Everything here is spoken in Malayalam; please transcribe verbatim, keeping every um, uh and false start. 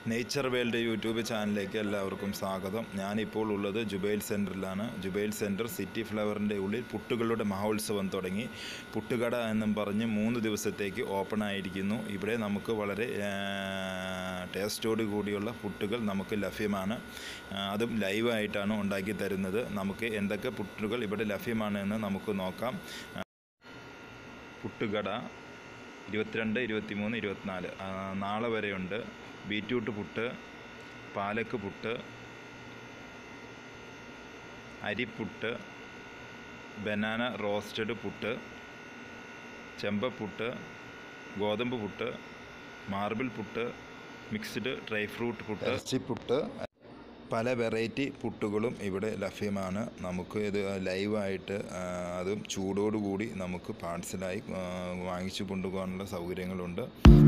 നേച്ചർ വേൾഡ് യൂട്യൂബ് ചാനലിലേക്ക് എല്ലാവർക്കും സ്വാഗതം. ഞാനിപ്പോൾ ഉള്ളത് ജുബൈൽ സെൻറ്ററിലാണ്. ജുബൈൽ സെൻറ്റർ സിറ്റി ഫ്ലവറിൻ്റെ ഉള്ളിൽ പുട്ടുകളുടെ മഹോത്സവം തുടങ്ങി. പുട്ടുകട എന്നും പറഞ്ഞ് മൂന്ന് ദിവസത്തേക്ക് ഓപ്പൺ ആയിരിക്കുന്നു. ഇവിടെ നമുക്ക് വളരെ ടേസ്റ്റോട് കൂടിയുള്ള പുട്ടുകൾ നമുക്ക് ലഭ്യമാണ്. അതും ലൈവായിട്ടാണ് ഉണ്ടാക്കി തരുന്നത്. നമുക്ക് എന്തൊക്കെ പുട്ടുകൾ ഇവിടെ ലഭ്യമാണ് എന്ന് നമുക്ക് നോക്കാം. പുട്ടുകട ഇരുപത്തിരണ്ട് ഇരുപത്തിമൂന്ന് ഇരുപത്തിനാല് നാളെ വരെയുണ്ട്. ബീറ്റ്റൂട്ട് പുട്ട്, പാലക്ക് പുട്ട്, അരിപ്പുട്ട്, ബനാന റോസ്റ്റഡ് പുട്ട്, ചെമ്പപ്പുട്ട്, ഗോതമ്പ് puttu, marble puttu, mixed dry fruit puttu, ഇറച്ചിപ്പുട്ട്, പല വെറൈറ്റി പുട്ടുകളും ഇവിടെ ലഭ്യമാണ്. നമുക്ക് ഇത് ലൈവായിട്ട് അതും ചൂടോടുകൂടി നമുക്ക് പാഴ്സലായി വാങ്ങിച്ചു കൊണ്ടുപോകാനുള്ള സൗകര്യങ്ങളുണ്ട്.